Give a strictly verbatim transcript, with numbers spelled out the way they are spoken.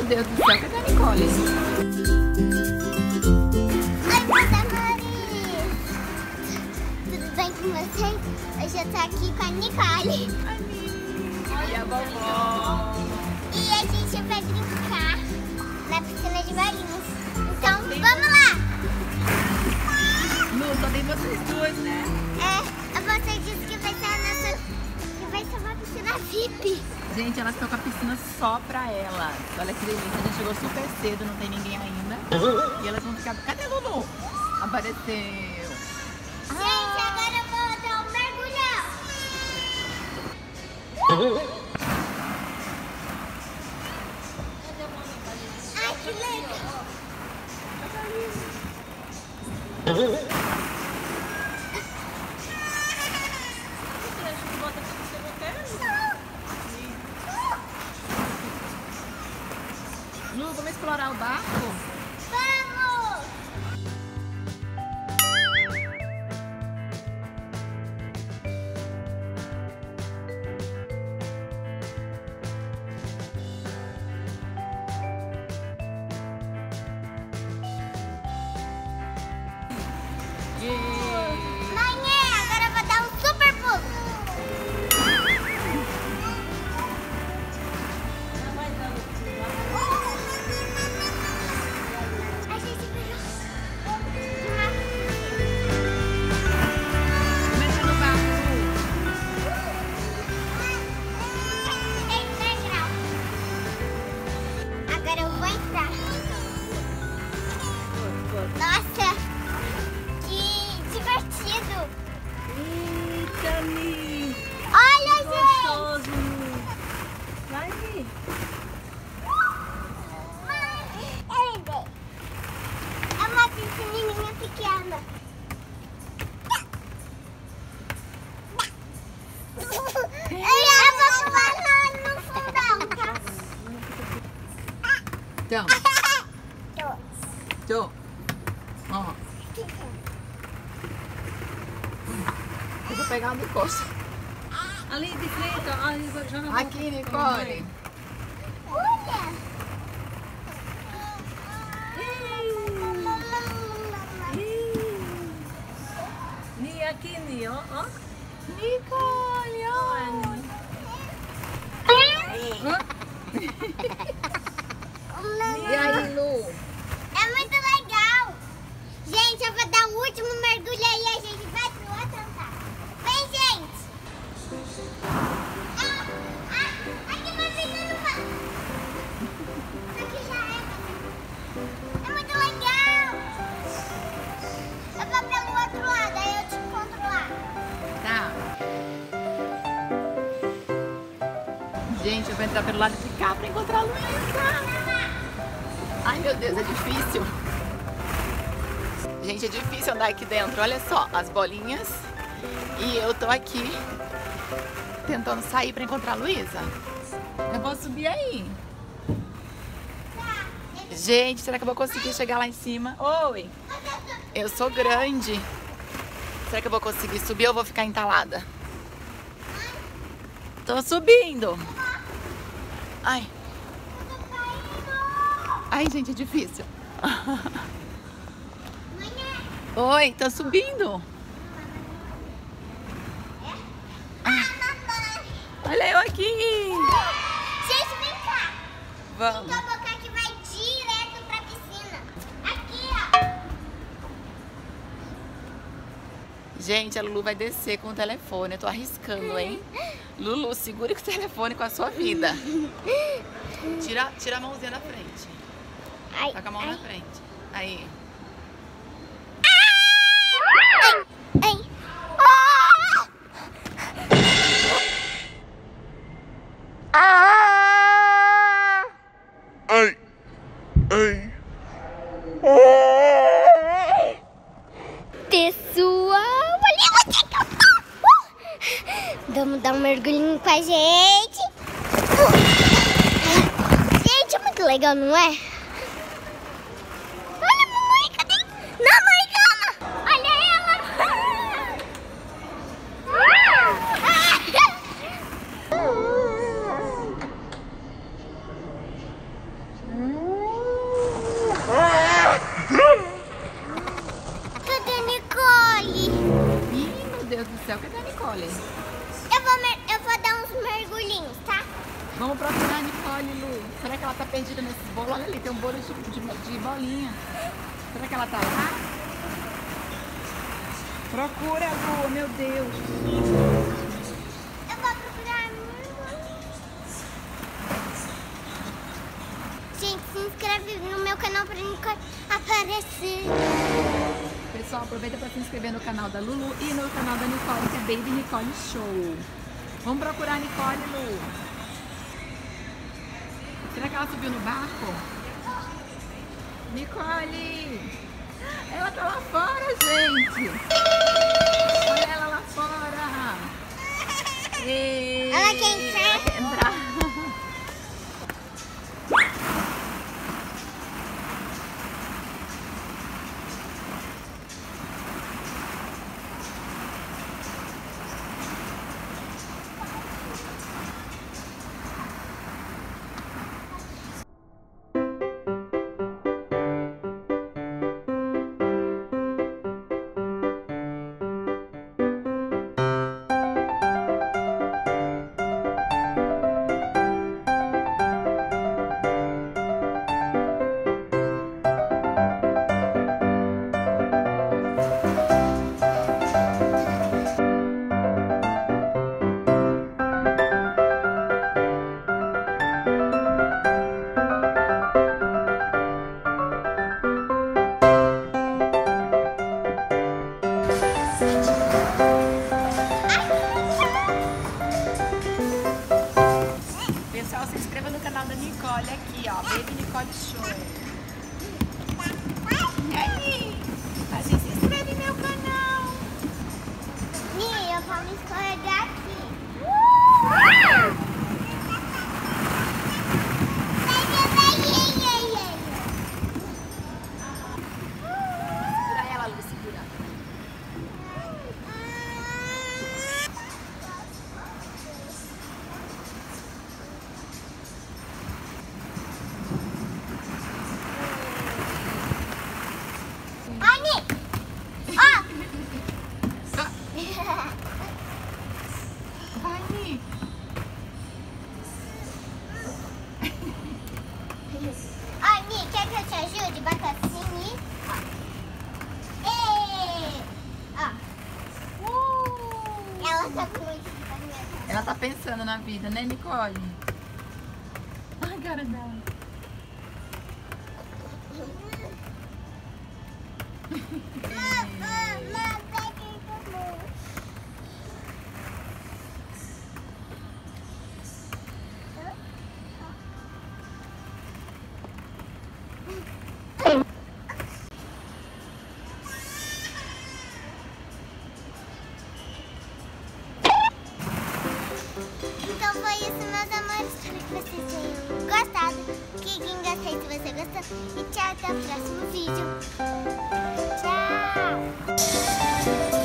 Deus do céu, cadê a Nicole? Oi, Mari! Tudo bem com vocês? Hoje eu tô aqui com a Nicole. Olha a vovó. E a gente vai brincar na piscina de bolinhas. Então, vamos lá! Lu, só tem vocês duas, né? É, você disse que vai ser a nossa... que vai ser uma piscina V I P. Gente, elas estão com a piscina só pra elas. Olha que delícia, a gente chegou super cedo, não tem ninguém ainda. E elas vão ficar... Cadê a Lulu? Apareceu. Gente, agora eu vou dar um mergulhão. Ai, que legal. Lu, vamos explorar o barco? Vamos! Mãe, agora eu vou dar um super pulo. A gente virou. Começa no barco, Ei, legal. Agora eu vou entrar. Nossa, que divertido. Eita, Mi! Olha, gente. Gostoso! Vai, Mi! É uma piscininha pequena. Eu vou pular no, no fundão, tá? Então, tô. Ó. Eu vou pegar uma de costa. Ali de frente, ó. Ali, joga a Aqui, boca. Nicole. Olha. Ni aqui, Ni, ó. ó. Nicole, olha. E aí, Lu? É muito legal. Gente, eu vou dar o último mergulho aí e a gente vai pro outro andar. Vem, gente. Ah, ah, aqui vai ficando mal. Aqui já é. É muito legal. Eu vou pelo outro lado, aí eu te encontro lá. Tá. Gente, eu vou entrar pelo lado de cá pra encontrar a Luísa. Ai, meu Deus, é difícil. Gente, é difícil andar aqui dentro. Olha só, as bolinhas. E eu tô aqui tentando sair pra encontrar a Luísa. Eu vou subir aí. Gente, será que eu vou conseguir chegar lá em cima? Oi! Eu sou grande. Será que eu vou conseguir subir ou eu vou ficar entalada? Tô subindo. Ai. Ai, gente, é difícil. Oi, tô subindo. Olha eu aqui. Gente, vem cá. Vamos. Então a boca que vai direto pra piscina. Aqui, ó. Gente, a Lulu vai descer com o telefone. Eu tô arriscando, hein? Lulu, segure com o telefone com a sua vida. Tira, tira a mãozinha da frente. Ai, Tá com a mão ai. na frente. Aí. Ai. Ah! Ah! Ai! Ai! Pessoal, olha você que eu tô. Uh! Vamos dar um mergulhinho com a gente. Uh! Gente, é muito legal, não é? Olha, mamãe, cadê? Não, mãe, calma. Olha ela. Vamos procurar a Nicole, Lu. Será que ela tá perdida nesses bolos? Olha ali, tem um bolo de, de, de bolinha. Será que ela tá lá? Procura, Lu, meu Deus. Eu vou procurar a minha. Gente, se inscreve no meu canal pra Nicole aparecer. Pessoal, aproveita para se inscrever no canal da Lulu e no canal da Nicole, que é Baby Nicole Show. Vamos procurar a Nicole, Lu. Será que ela subiu no barco? Nicole! Ela tá lá fora, gente! Olha ela lá fora! Ei, Ela quer entrar? ela quer entrar. Pessoal, se inscreva no canal da Nicole aqui, ó, Baby Nicole Show. E aí? A gente se inscreve no meu canal. Nih, eu vou me escorregar aqui. Segura ela, Lu, segura. Ani! Ó! Vai, Ni. Ani, quer que eu te ajude? Bota assim e... Ó. Ê! Ó. Uh! Ela tá com muito... Ela tá pensando na vida, né, Nicole? Ai, cara dela. Então foi isso, meus amores. Espero que vocês tenham gostado. Clique em gostei se você gostou. E tchau, até o próximo vídeo. Tchau!